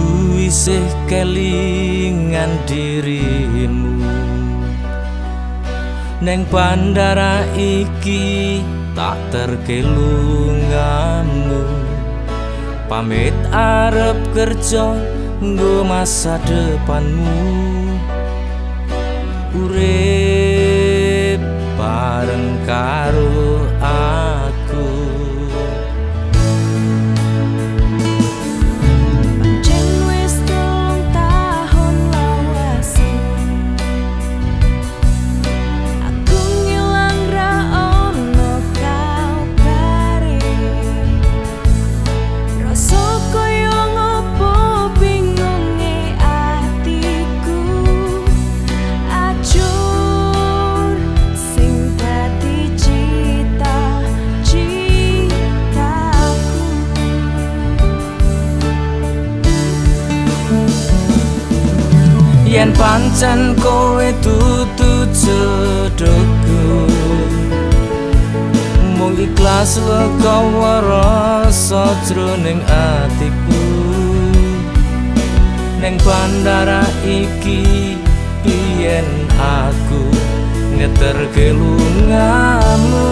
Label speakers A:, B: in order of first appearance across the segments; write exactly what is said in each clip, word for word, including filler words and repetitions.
A: Aku isih kelingan dirimu neng bandara iki tak terkelunganmu. Pamit arep kerja nggo masa depanmu. Urip bareng karo aku. Yen pancen kowe dudu jodohku, mung ikhlas legawa rasa jroning atiku. Neng bandara iki biyen aku ngeterke lungamu.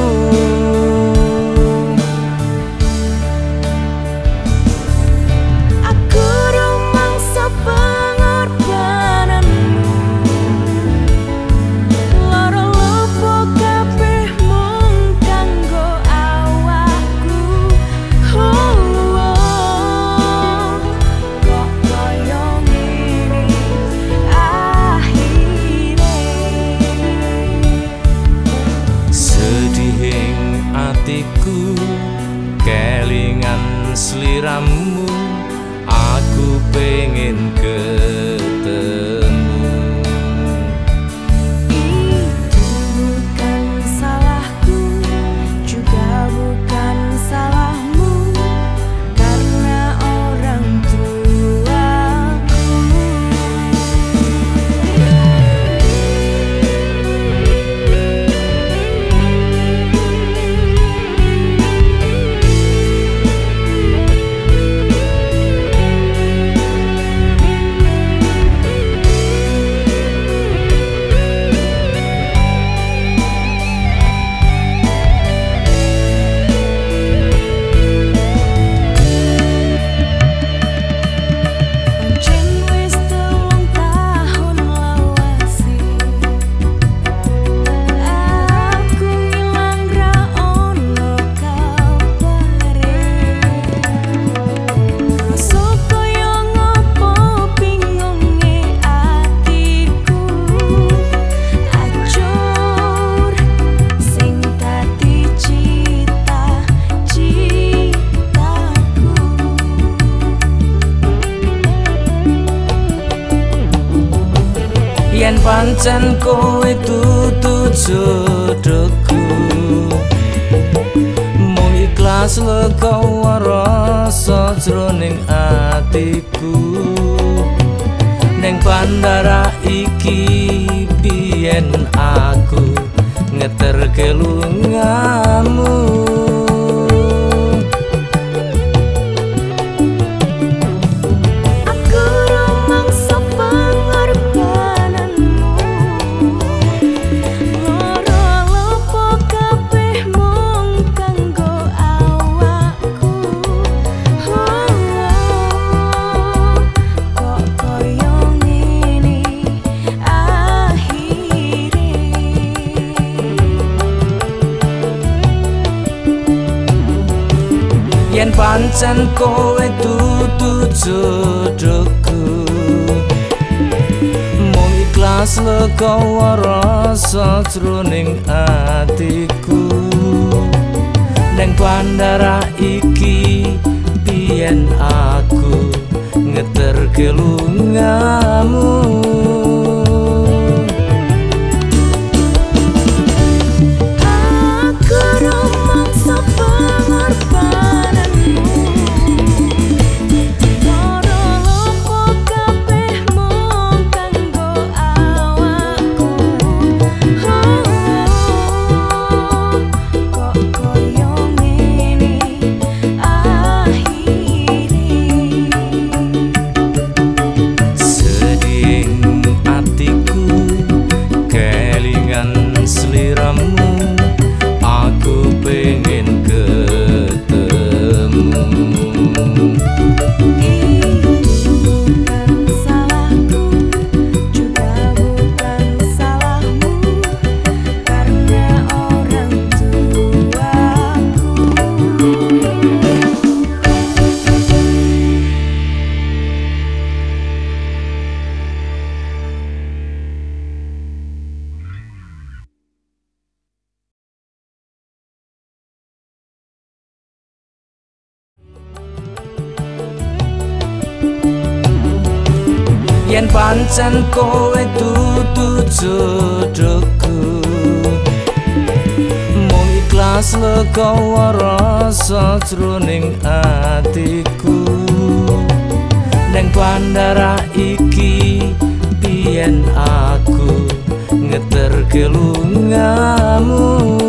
A: Atiku kelingan sliramu, aku pengen ketemu.
B: Itu bukan salahku, juga bukan salahmu, karena orang tuaku.
A: Yen pancen kowe dudu jodohku, mung ikhlas legawa rasa jroning atiku. Neng bandara iki biyen aku ngeterke lungamu. Yen pancen kowe dudu jodohku, mung ikhlas legawa rasa jroning atiku. Neng bandara iki biyen aku ngeterke lungamu. yen pancen kowe dudu jodohku. Mung ikhlas legawa rasa jroning atiku. Neng bandara iki biyen aku ngeterke lungamu.